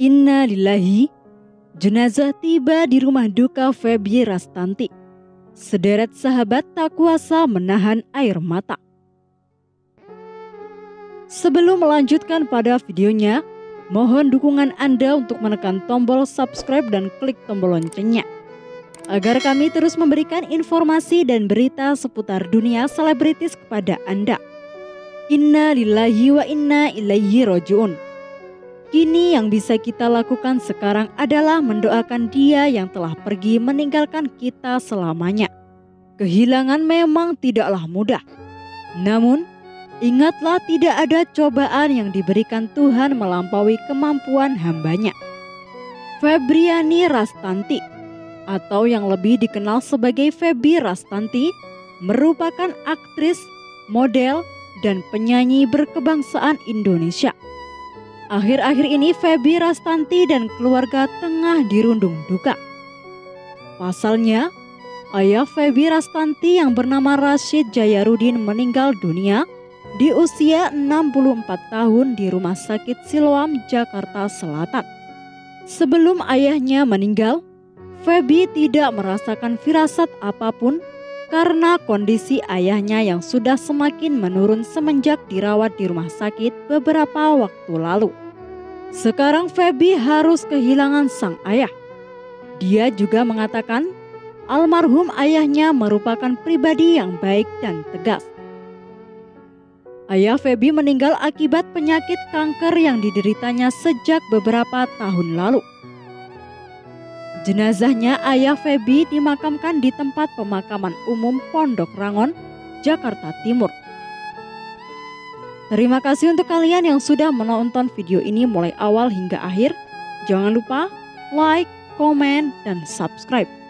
Inna lillahi, jenazah tiba di rumah duka Feby Rastanti. Sederet sahabat tak kuasa menahan air mata. Sebelum melanjutkan pada videonya, mohon dukungan Anda untuk menekan tombol subscribe dan klik tombol loncengnya, agar kami terus memberikan informasi dan berita seputar dunia selebritis kepada Anda. Inna lillahi wa inna ilaihi roji'un. Kini yang bisa kita lakukan sekarang adalah mendoakan dia yang telah pergi meninggalkan kita selamanya. Kehilangan memang tidaklah mudah. Namun, ingatlah tidak ada cobaan yang diberikan Tuhan melampaui kemampuan hambanya. Febriani Rastanti, atau yang lebih dikenal sebagai Feby Rastanti, merupakan aktris, model, dan penyanyi berkebangsaan Indonesia. Akhir-akhir ini Feby Rastanti dan keluarga tengah dirundung duka. Pasalnya, ayah Feby Rastanti yang bernama Rashid Jayarudin meninggal dunia di usia 64 tahun di Rumah Sakit Siloam, Jakarta Selatan. Sebelum ayahnya meninggal, Feby tidak merasakan firasat apapun karena kondisi ayahnya yang sudah semakin menurun semenjak dirawat di rumah sakit beberapa waktu lalu. Sekarang Feby harus kehilangan sang ayah. Dia juga mengatakan almarhum ayahnya merupakan pribadi yang baik dan tegas. Ayah Feby meninggal akibat penyakit kanker yang dideritanya sejak beberapa tahun lalu. Jenazahnya ayah Feby dimakamkan di tempat pemakaman umum Pondok Rangon, Jakarta Timur. Terima kasih untuk kalian yang sudah menonton video ini mulai awal hingga akhir. Jangan lupa like, komen, dan subscribe.